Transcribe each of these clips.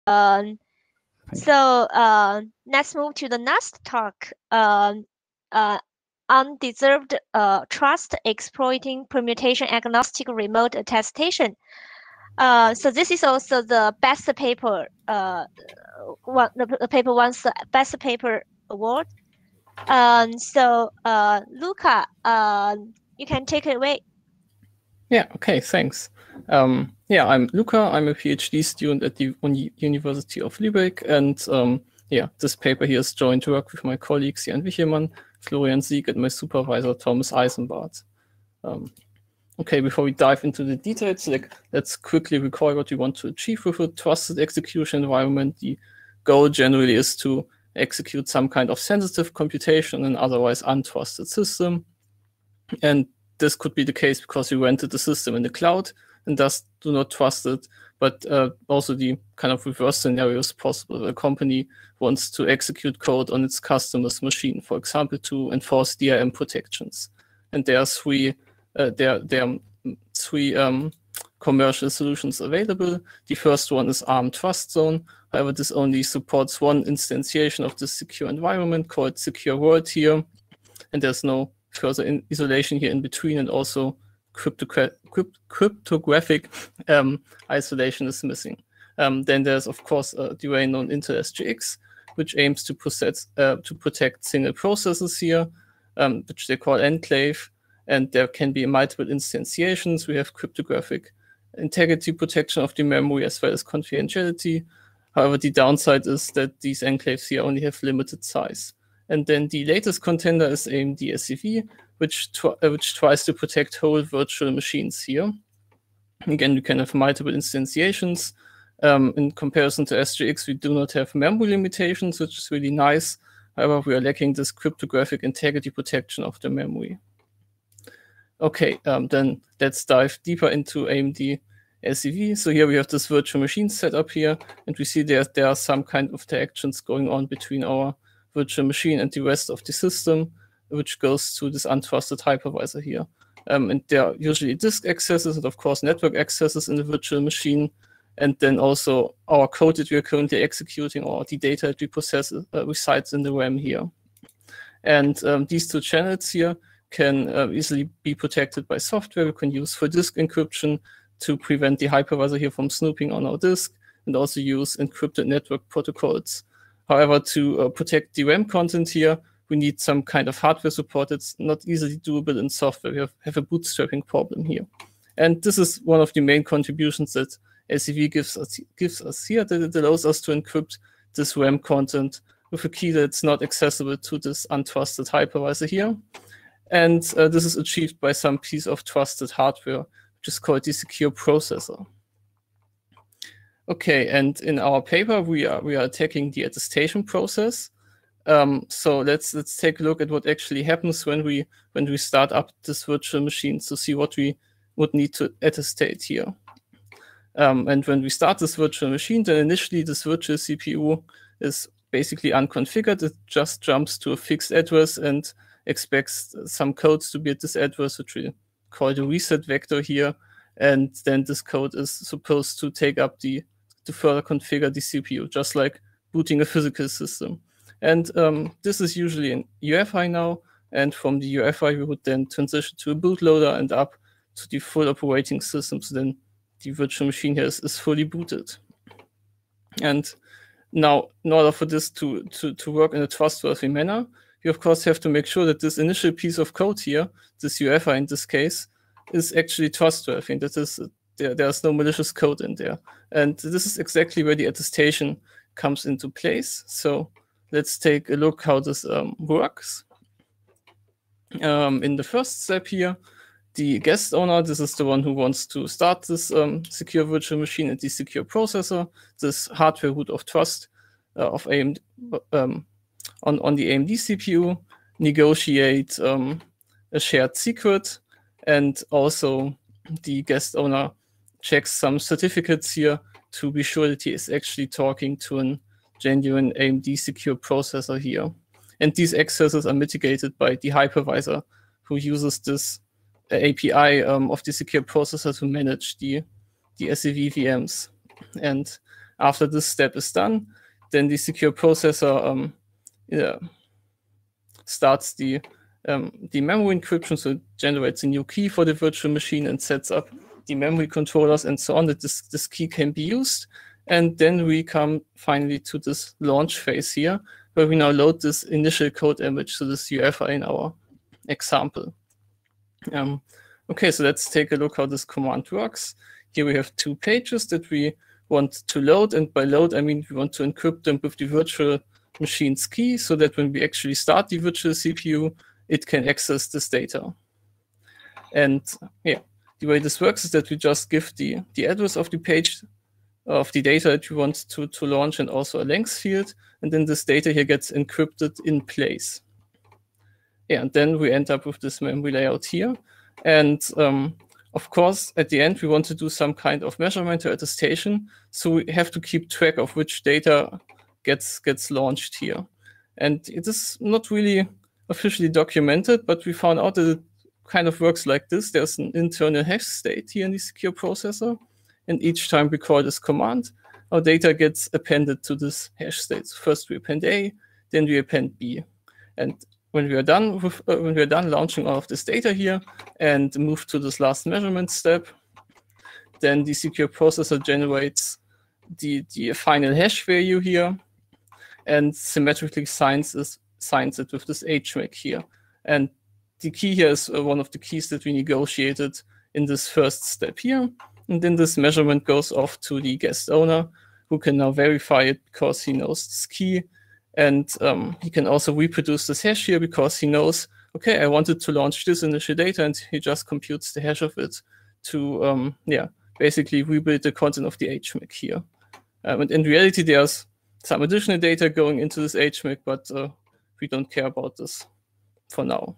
Let's move to the next talk. Undeserved trust exploiting permutation agnostic remote attestation. So this is also the best paper. The paper won the best paper award. Luca, you can take it away. Yeah, okay, thanks. Yeah, I'm Luca. I'm a PhD student at the University of Lübeck. And yeah, this paper here is joint work with my colleagues Jan Wichemann, Florian Sieg, and my supervisor, Thomas Eisenbart. Okay, before we dive into the details, let's quickly recall what we want to achieve with a trusted execution environment. The goal generally is to execute some kind of sensitive computation in an otherwise untrusted system. And this could be the case because we rented the system in the cloud and thus do not trust it. But also the kind of reverse scenario is possible. A company wants to execute code on its customer's machine, for example, to enforce DRM protections. And there are three commercial solutions available. The first one is ARM Trust Zone. However, this only supports one instantiation of the secure environment called Secure World here. And there's no further isolation here in between, and also cryptographic isolation is missing. Then there's, of course, the well-known Intel SGX, which aims to protect single processes here, which they call enclave. And there can be multiple instantiations. We have cryptographic integrity protection of the memory as well as confidentiality. However, the downside is that these enclaves here only have limited size. And then the latest contender is AMD SEV, which tries to protect whole virtual machines here. Again, you can have multiple instantiations. In comparison to SGX, we do not have memory limitations, which is really nice. However, we are lacking this cryptographic integrity protection of the memory. Okay, then let's dive deeper into AMD SEV. So here we have this virtual machine set up here, and we see there are some kind of interactions going on between our virtual machine and the rest of the system, which goes to this untrusted hypervisor here. And there are usually disk accesses and, of course, network accesses in the virtual machine. And then also our code that we are currently executing, or the data that we possess, resides in the RAM here. And these two channels here can easily be protected by software. We can use full disk encryption to prevent the hypervisor here from snooping on our disk, and also use encrypted network protocols. However, to protect the RAM content here, we need some kind of hardware support. It's not easily doable in software. We have a bootstrapping problem here. And this is one of the main contributions that SEV gives us here, that it allows us to encrypt this RAM content with a key that's not accessible to this untrusted hypervisor here. And this is achieved by some piece of trusted hardware, which is called the secure processor. Okay, and in our paper, we are attacking the attestation process. So let's take a look at what actually happens when we start up this virtual machine to see what we would need to attestate here. And when we start this virtual machine, then initially this virtual CPU is basically unconfigured. It just jumps to a fixed address and expects some codes to be at this address, which we call the reset vector here. And then this code is supposed to take up to further configure the CPU, just like booting a physical system. And this is usually in UEFI now. And from the UEFI, we would then transition to a bootloader and up to the full operating system. So then the virtual machine here is fully booted. And now, in order for this to work in a trustworthy manner, you of course have to make sure that this initial piece of code here, this UEFI in this case, is actually trustworthy, and that there's no malicious code in there. And this is exactly where the attestation comes into place. So let's take a look how this works. In the first step here, the guest owner, this is the one who wants to start this secure virtual machine and the secure processor, this hardware root of trust of AMD on the AMD CPU, negotiate a shared secret, and also the guest owner checks some certificates here to be sure that he is actually talking to a genuine AMD secure processor here. And these accesses are mitigated by the hypervisor, who uses this API of the secure processor to manage the SEV VMs. And after this step is done, then the secure processor starts the memory encryption, so it generates a new key for the virtual machine and sets up the memory controllers and so on that this key can be used. And then we come finally to this launch phase here, where we now load this initial code image, so this UEFI in our example. Okay, so let's take a look how this command works. Here we have 2 pages that we want to load, and by load I mean we want to encrypt them with the virtual machine's key, so that when we actually start the virtual CPU, it can access this data. And yeah, the way this works is that we just give the address of the page of the data that we want to launch, and also a length field, and then this data here gets encrypted in place. Yeah, and then we end up with this memory layout here. And of course, at the end, we want to do some kind of measurement or attestation, so we have to keep track of which data gets launched here. And it is not really officially documented, but we found out that it kind of works like this. There's an internal hash state here in the secure processor, and each time we call this command, our data gets appended to this hash state. So first we append A, then we append B. And when we are done launching all of this data here and move to this last measurement step, then the secure processor generates the final hash value here and symmetrically signs it with this HMAC here. And the key here is one of the keys that we negotiated in this first step here. And then this measurement goes off to the guest owner, who can now verify it because he knows this key. And he can also reproduce this hash here because he knows, okay, I wanted to launch this initial data, and he just computes the hash of it to, basically rebuild the content of the HMAC here. And in reality, there's some additional data going into this HMAC, but we don't care about this for now.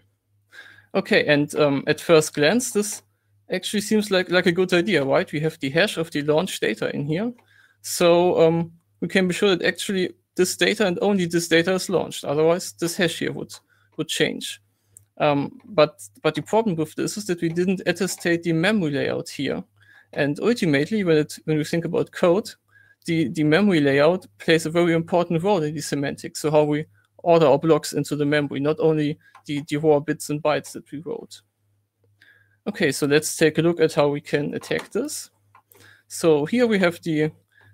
Okay, and at first glance, this actually seems like a good idea, right? We have the hash of the launch data in here. So we can be sure that actually this data and only this data is launched. Otherwise, this hash here would change. But the problem with this is that we didn't attestate the memory layout here. And ultimately, when we think about code, the memory layout plays a very important role in the semantics. So how we order our blocks into the memory, not only the raw bits and bytes that we wrote. Okay, so let's take a look at how we can attack this. So here we have the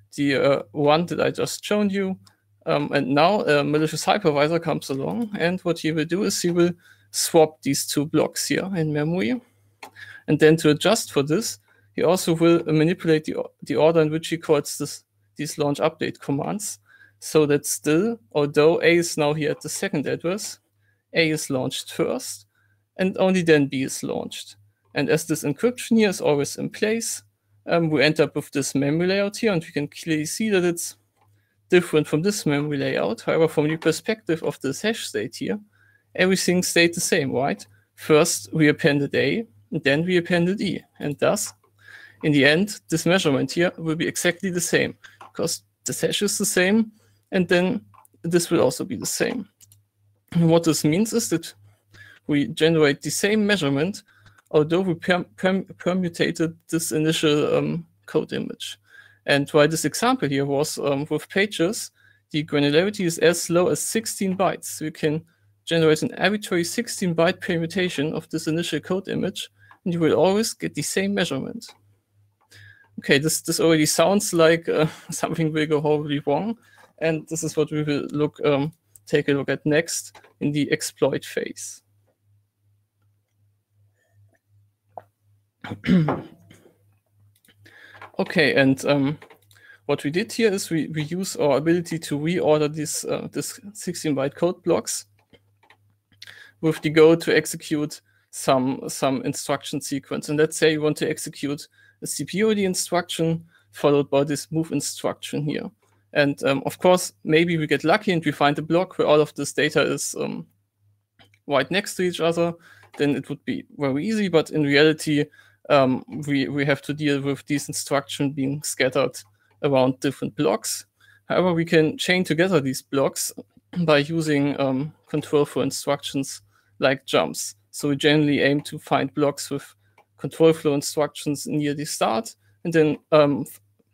one that I just shown you. And now a malicious hypervisor comes along, and what he will do is he will swap these 2 blocks here in memory. And then to adjust for this, he also will manipulate the order in which he calls these launch update commands, so that still, although A is now here at the second address, A is launched first, and only then B is launched. And as this encryption here is always in place, we end up with this memory layout here, and we can clearly see that it's different from this memory layout. However, from the perspective of this hash state here, everything stayed the same, right? First, we appended A, and then we appended E. And thus, in the end, this measurement here will be exactly the same, because this hash is the same, and then this will also be the same. And what this means is that we generate the same measurement, although we permutated this initial code image. And while this example here was with pages, the granularity is as low as 16 bytes. So you can generate an arbitrary 16-byte permutation of this initial code image, and you will always get the same measurement. Okay, this already sounds like something will go horribly wrong, and this is what we will take a look at next in the exploit phase. Okay, and what we did here is we use our ability to reorder this 16-byte code blocks with the goal to execute some instruction sequence. And let's say you want to execute a CPUID instruction followed by this move instruction here. And of course, maybe we get lucky and we find a block where all of this data is right next to each other. Then it would be very easy. But in reality, we have to deal with these instructions being scattered around different blocks. However, we can chain together these blocks by using control flow instructions like jumps. So we generally aim to find blocks with control flow instructions near the start, and then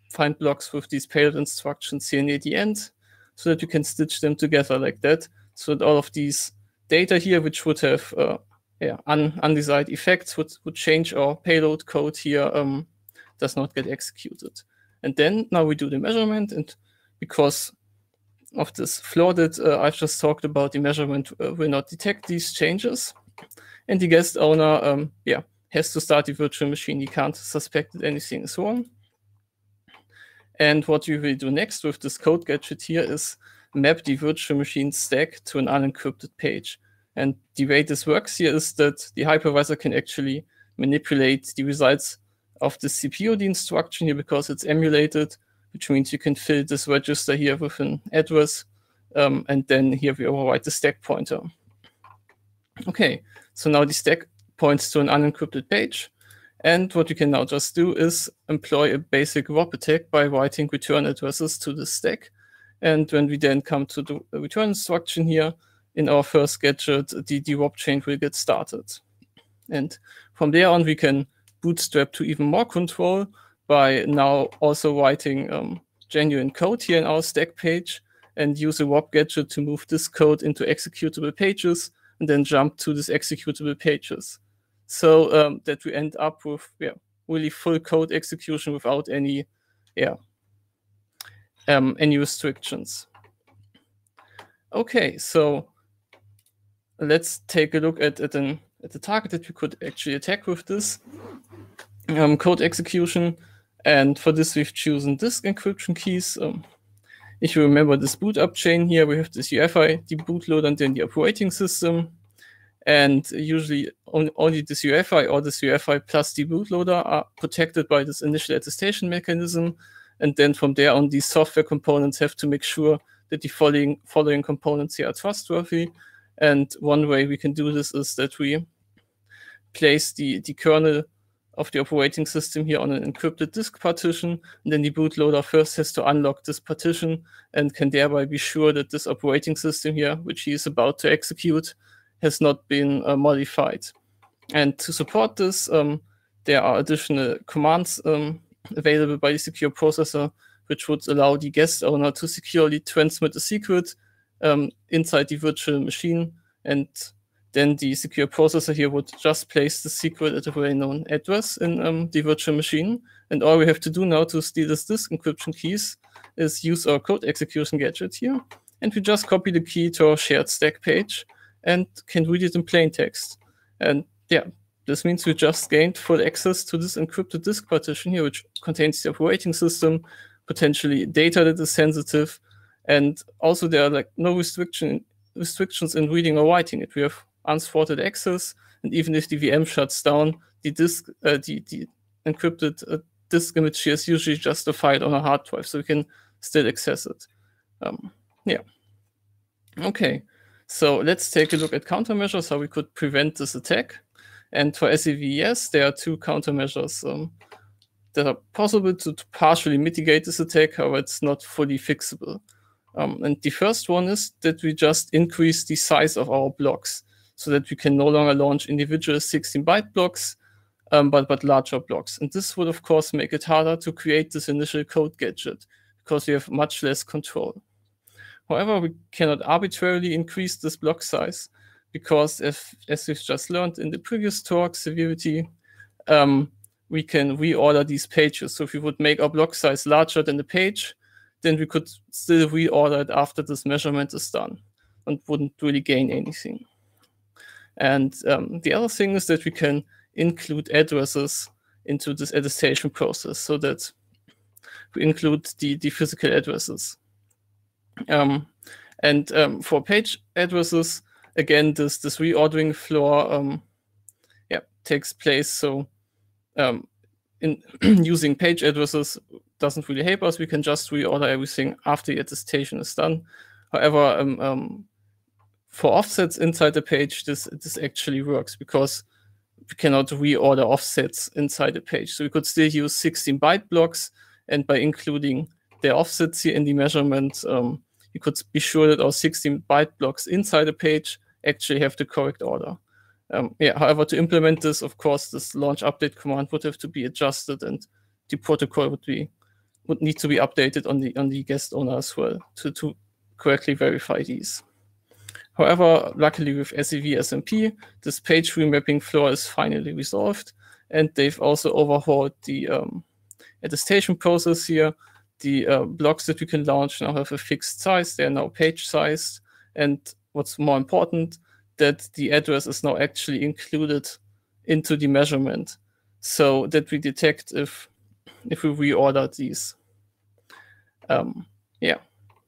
find blocks with these payload instructions here near the end, so that we can stitch them together like that, so that all of these data here, which would have undesired effects, would change our payload code here, does not get executed. And then now we do the measurement, and because of this flaw that I've just talked about, the measurement will not detect these changes. And the guest owner has to start the virtual machine. He can't suspect that anything is wrong. And what we will do next with this code gadget here is map the virtual machine stack to an unencrypted page. And the way this works here is that the hypervisor can actually manipulate the results of the CPOD instruction here because it's emulated, which means you can fill this register here with an address, and then here we override the stack pointer. Okay, so now the stack points to an unencrypted page, and what you can now just do is employ a basic ROP attack by writing return addresses to the stack. And when we then come to the return instruction here in our first gadget, the ROP chain will get started. And from there on, we can bootstrap to even more control by now also writing genuine code here in our stack page and use a ROP gadget to move this code into executable pages and then jump to these executable pages. So that we end up with really full code execution without any restrictions. Okay, so let's take a look at the target that we could actually attack with this code execution. And for this, we've chosen disk encryption keys. If you remember this boot up chain here, we have this UEFI, the bootloader, and then the operating system. And usually only this UEFI or this UEFI plus the bootloader are protected by this initial attestation mechanism. And then from there on, these software components have to make sure that the following components here are trustworthy. And one way we can do this is that we place the kernel of the operating system here on an encrypted disk partition, and then the bootloader first has to unlock this partition and can thereby be sure that this operating system here, which he is about to execute, has not been modified. And to support this, there are additional commands available by the secure processor, which would allow the guest owner to securely transmit a secret inside the virtual machine, and then the secure processor here would just place the secret at a well-known address in the virtual machine. And all we have to do now to steal this disk encryption keys is use our code execution gadget here. And we just copy the key to our shared stack page and can read it in plain text. And this means we just gained full access to this encrypted disk partition here, which contains the operating system, potentially data that is sensitive. And also there are no restrictions in reading or writing it. We have unthwarted access, and even if the VM shuts down, the disk, the encrypted disk image here is usually just a file on a hard drive, so we can still access it. Okay, so let's take a look at countermeasures, how we could prevent this attack. And for SEVES, there are two countermeasures that are possible to partially mitigate this attack, however, it's not fully fixable. And the first one is that we just increase the size of our blocks so that we can no longer launch individual 16-byte blocks, but larger blocks. And this would, of course, make it harder to create this initial code gadget because we have much less control. However, we cannot arbitrarily increase this block size because, as we've just learned in the previous talk, Severity, we can reorder these pages. So if we would make our block size larger than the page, then we could still reorder it after this measurement is done and wouldn't really gain anything. And the other thing is that we can include addresses into this attestation process so that we include the physical addresses. For page addresses, again, this reordering flaw takes place. So in using page addresses doesn't really help us. We can just reorder everything after the attestation is done. However, for offsets inside the page, this actually works because we cannot reorder offsets inside the page. So we could still use 16-byte blocks, and by including their offsets here in the measurement, you could be sure that our 16-byte blocks inside the page actually have the correct order. However, to implement this, of course, this launch update command would have to be adjusted, and the protocol would be would need to be updated on the guest owner as well to correctly verify these. However, luckily with SEV SMP, this page remapping flaw is finally resolved, and they've also overhauled the attestation process here. The blocks that we can launch now have a fixed size. They are now page-sized, and what's more important, that the address is now actually included into the measurement, so that we detect if we reorder these. Yeah.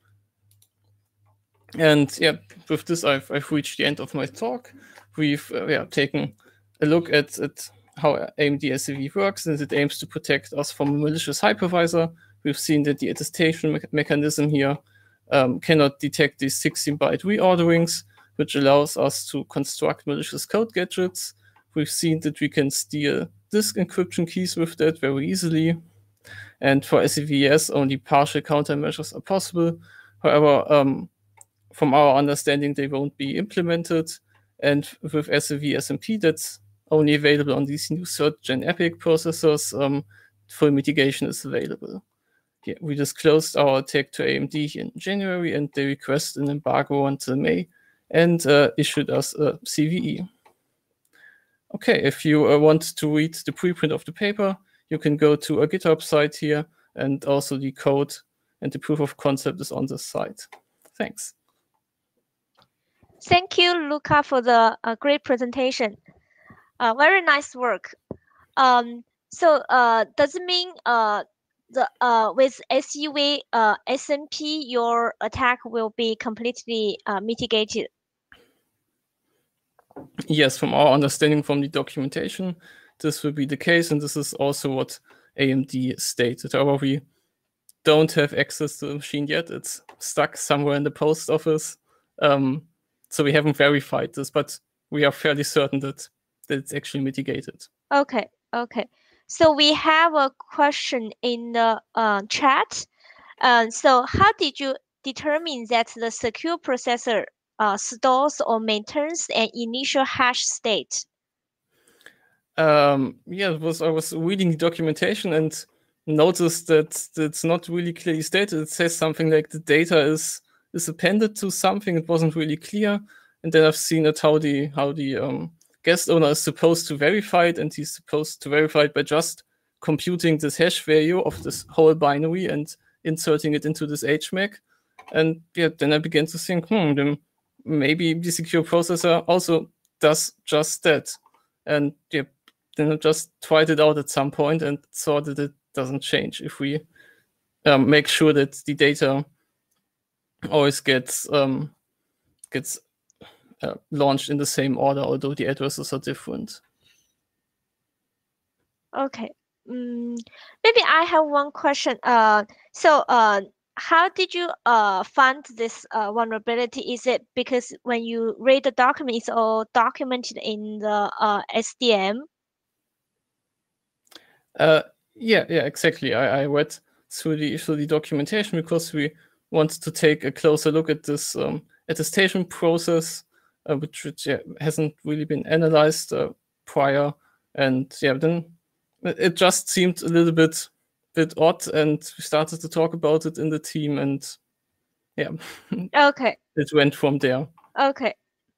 And yeah, with this, I've reached the end of my talk. We've taken a look at how AMD SEV works, and it aims to protect us from a malicious hypervisor. We've seen that the attestation mechanism here cannot detect these 16-byte reorderings, which allows us to construct malicious code gadgets. We've seen that we can steal disk encryption keys with that very easily. And for SEVES, only partial countermeasures are possible. However, from our understanding, they won't be implemented. And with SEV SMP, that's only available on these new 3rd-gen EPYC processors. Full mitigation is available. Yeah, we disclosed our attack to AMD in January, and they requested an embargo until May and issued us a CVE. Okay, if you want to read the preprint of the paper, you can go to a GitHub site here, and also the code and the proof of concept is on this site. Thanks. Thank you, Luca, for the great presentation. Very nice work. So does it mean with SEV SMP, your attack will be completely mitigated? Yes, from our understanding from the documentation, this will be the case, and this is also what AMD stated. However, we don't have access to the machine yet. It's stuck somewhere in the post office. So we haven't verified this, but we are fairly certain that it's actually mitigated. Okay. So we have a question in the chat. So how did you determine that the secure processor stores or maintains an initial hash state? Yeah, I was reading the documentation and noticed that it's not really clearly stated. It says something like the data is appended to something. It wasn't really clear. And then I've seen it how the guest owner is supposed to verify it, and he's supposed to verify it by just computing this hash value of this whole binary and inserting it into this HMAC. And yeah, then I began to think, then maybe the secure processor also does just that. And yeah, then I just tried it out at some point and saw that it doesn't change if we make sure that the data always gets launched in the same order, although the addresses are different. Okay. Maybe I have one question. So how did you find this vulnerability? Is it because when you read the document, it's all documented in the SDM? Yeah, exactly. I read through the documentation because we want to take a closer look at this attestation process, which hasn't really been analyzed prior. And yeah, then it just seemed a little bit odd, and we started to talk about it in the team, and yeah. Okay. It went from there. Okay.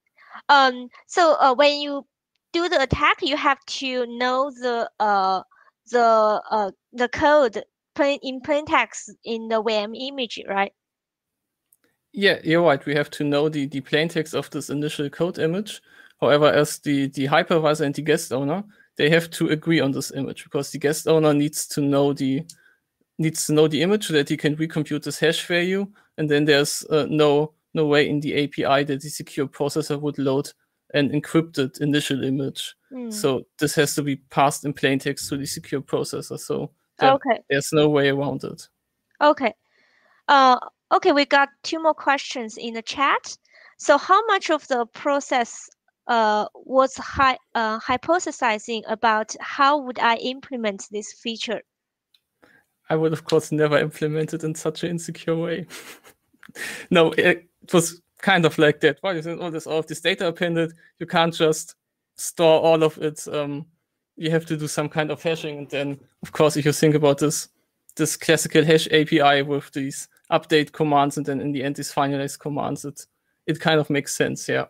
So when you do the attack, you have to know the code in plain text in the VM image, right? Yeah, you're right. We have to know the plain text of this initial code image. However, as the hypervisor and the guest owner, they have to agree on this image, because the guest owner needs to know the image so that he can recompute this hash value, and then there's no way in the API that the secure processor would load an encrypted initial image. So this has to be passed in plain text to the secure processor. So there's no way around it. Okay. Okay, we got 2 more questions in the chat. So how much of the process was hypothesizing about how would I implement this feature? I would, of course, never implement it in such an insecure way. No, it was kind of like that. Why is all of this data appended? You can't just store all of it. You have to do some kind of hashing. And then, of course, if you think about this this classical hash API with these update commands and then in the end these finalize commands. It kind of makes sense, yeah.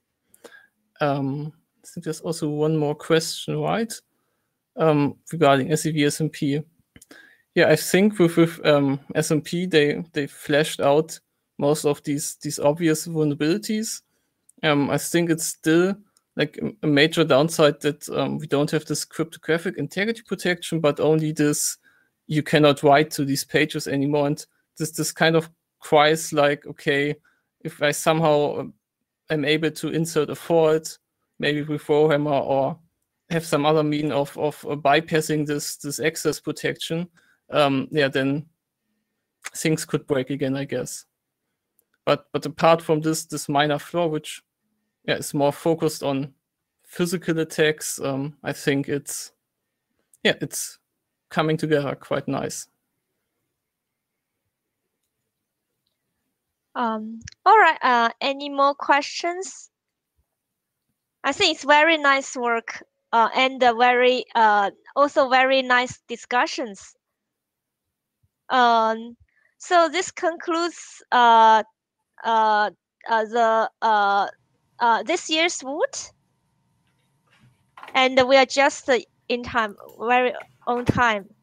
I think there's also one more question, right? Regarding SEV SMP. Yeah, I think with SMP they fleshed out most of these obvious vulnerabilities. I think it's still like a major downside that we don't have this cryptographic integrity protection, but only this you cannot write to these pages anymore. And this kind of cries like, okay, if I somehow am able to insert a fault, maybe with Rowhammer, or have some other mean of bypassing this access protection, yeah, then things could break again, I guess. But apart from this minor flaw, which is more focused on physical attacks, I think it's coming together quite nice. All right. Any more questions? I think it's very nice work and very also very nice discussions. So this concludes this year's Woot, and we are just in time, very on time.